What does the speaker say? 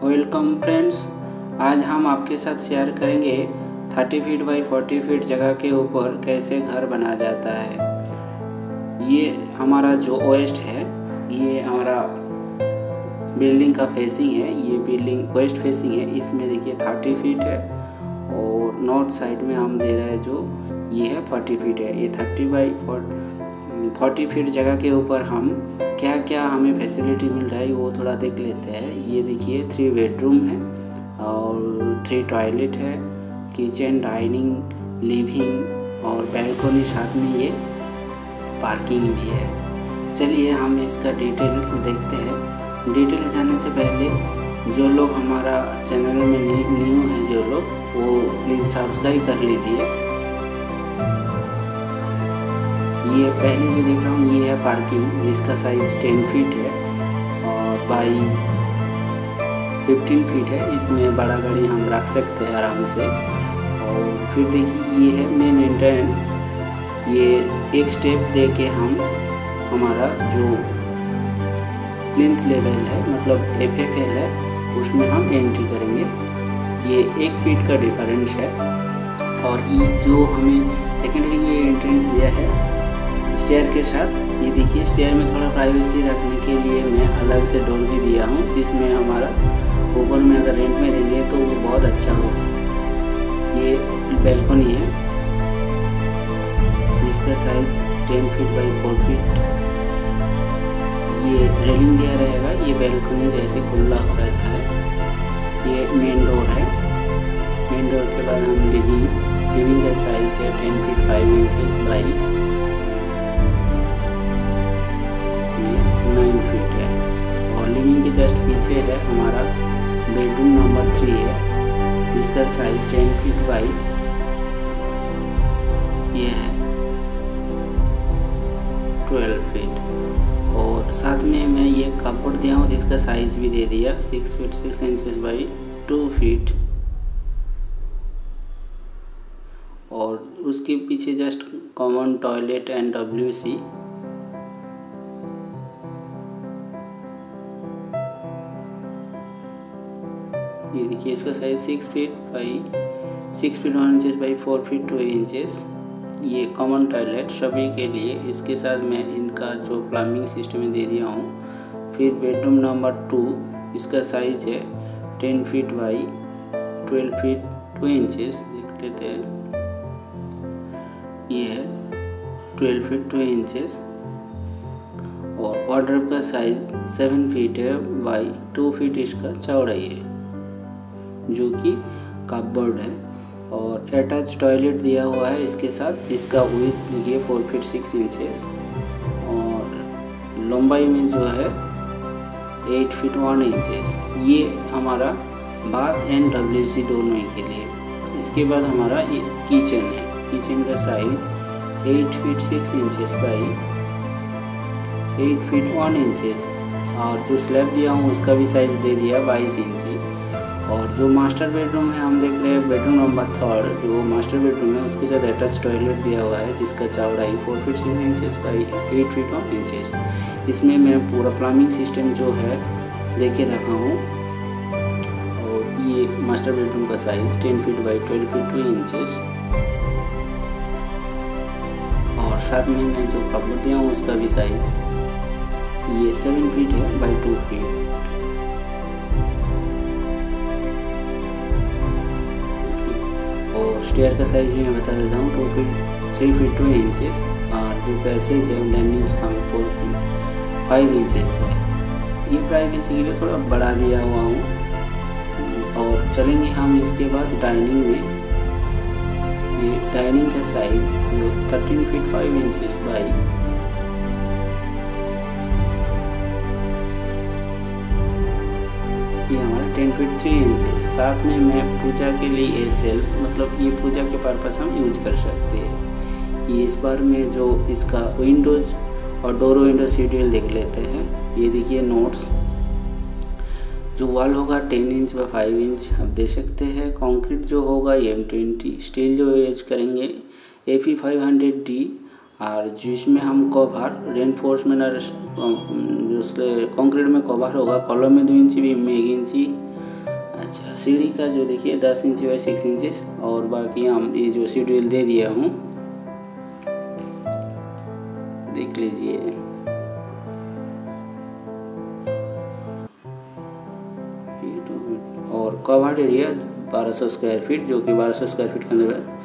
Welcome friends. आज हम आपके साथ शेयर करेंगे 30 फीट बाई 40 फीट जगह के ऊपर कैसे घर बना जाता है। ये हमारा जो वेस्ट है, ये हमारा बिल्डिंग का फेसिंग है। ये बिल्डिंग वेस्ट फेसिंग है। इसमें देखिए 30 फीट है और नॉर्थ साइड में हम दे रहे हैं जो ये है 40 फीट है। ये 30 बाई 40 फीट जगह के ऊपर हम क्या क्या हमें फैसिलिटी मिल रहा है वो थोड़ा देख लेते हैं। ये देखिए 3 बेडरूम है और 3 टॉयलेट है, किचन, डाइनिंग, लिविंग और बैल्कनी, साथ में ये पार्किंग भी है। चलिए हम इसका डिटेल्स देखते हैं। डिटेल्स जाने से पहले जो लोग हमारा चैनल में न्यू है, जो लोग, वो प्लीज़ सब्सक्राइब कर लीजिए। ये पहले जो देख रहा हूँ ये है पार्किंग, जिसका साइज़ 10 फीट है और बाई 15 फीट है। इसमें बड़ा गाड़ी हम रख सकते हैं आराम से। और फिर देखिए ये है मेन एंट्रेंस। ये एक स्टेप दे के हम हमारा जो प्लिंथ लेवल है, मतलब FFL है, उसमें हम एंट्री करेंगे। ये 1 फीट का डिफरेंस है। और ये जो हमें सेकेंडरी में एंट्रेंस दिया है स्टेयर के साथ, ये देखिए स्टेयर में थोड़ा प्राइवेसी रखने के लिए मैं अलग से डोर भी दिया हूँ, जिसमें हमारा ऊपर में अगर रेंट में देंगे तो वो बहुत अच्छा होगा। ये बैल्कनी है जिसका साइज 10 फीट बाई 4 फीट। ये रेलिंग दिया रहेगा, ये बैल्कनी जैसे खुला रहता है। ये मेन डोर है। मेन डोर के बाद हम लिविंग का साइज है 10 फीट 5 इंचेस बाई 9 फीट है। और लिविंग के जस्ट पीछे है हमारा बेडरूम नंबर 3 है, जिसका साइज 10 फीट बाई ये है 12 फीट। और साथ में मैं ये कपबोर्ड दिया हूँ, जिसका साइज भी दे दिया 6 फीट 6 इंचेस बाई 2 फीट। और उसके पीछे just common toilet and WC। ये देखिए इसका size 6 feet 1 inches by 4 feet 2 inches. ये कॉमन टॉयलेट सभी के लिए। इसके साथ मैं इनका जो प्लम्बिंग सिस्टम दे दिया हूँ। फिर बेडरूम नंबर 2, इसका साइज है 10 फीट बाई 12 फीट 2 इंचेस। देख लेते हैं, ये है 12 फीट 2 इंचेस। और वार्डरोब का साइज 7 फीट है बाई 2 फीट इसका चौड़ाई है, जो कि कपबोर्ड है। और अटैच टॉयलेट दिया हुआ है इसके साथ, जिसका विड्थ देखिए 4 फीट 6 इंचेस। और लंबाई में जो है 8 फीट 1 इंचेस। ये हमारा बाथ एंड WC दोनों के लिए। इसके बाद हमारा ये किचन है। किचन का size 8 feet 6 inches by 8 feet 1 inches. और जो स्लैब दिया हूँ उसका भी साइज दे दिया 22 इंची। और जो मास्टर बेडरूम है हम देख रहे हैं, बेडरूम नंबर 3, जो मास्टर बेडरूम है उसके साथ अटैच टॉयलेट दिया हुआ है, जिसका चौड़ाई 4 feet 6 inches by 8 feet 1 inches. इसमें मैं पूरा प्लम्बिंग सिस्टम जो है देके रखा हूँ। और ये मास्टर बेडरूम का size 10 feet by 12 feet 2 inches. और साथ में मैं जो कपबोर्ड दिया हूँ उसका भी साइज ये 7 फीट है बाई 2 फीट। और स्टेयर का साइज भी मैं बता देता हूँ 3 फीट 2 इंचेस। और जो पैसेज है लैंडिंग हम 4 फीट 5 इंचेस है। ये प्राइवेसी के लिए थोड़ा बढ़ा दिया हुआ हूँ। और चलेंगे हम इसके बाद डाइनिंग में। ये डाइनिंग का size 13 feet 5 inches by 10 feet 3 inches. साथ में मैं पूजा के लिए ये सेल्फ, मतलब ये पूजा के पर्पस हम यूज कर सकते हैं। ये इस बार में जो इसका विंडोज और डोर विंडो सीरियल देख लेते हैं। ये देखिए नोट्स, जो वॉल होगा 10 इंच व 5 इंच आप दे सकते हैं। कंक्रीट जो होगा M20। स्टील जो यूज करेंगे AP 500D। और जिसमें हम कवर रेनफोर्समेंट जो कंक्रीट में कवर होगा, कॉलम में 2 इंची, बीम में 1 इंची अच्छा, सीढ़ी का जो देखिए 10 इंच बाई 6 इंचेस, और बाकी हम ये जो शेड्यूल दे दिया हूँ देख लीजिए। ये तो और कवर्ड एरिया 1200 स्क्वायर फीट, जो कि 1200 स्क्वायर फीट के अंदर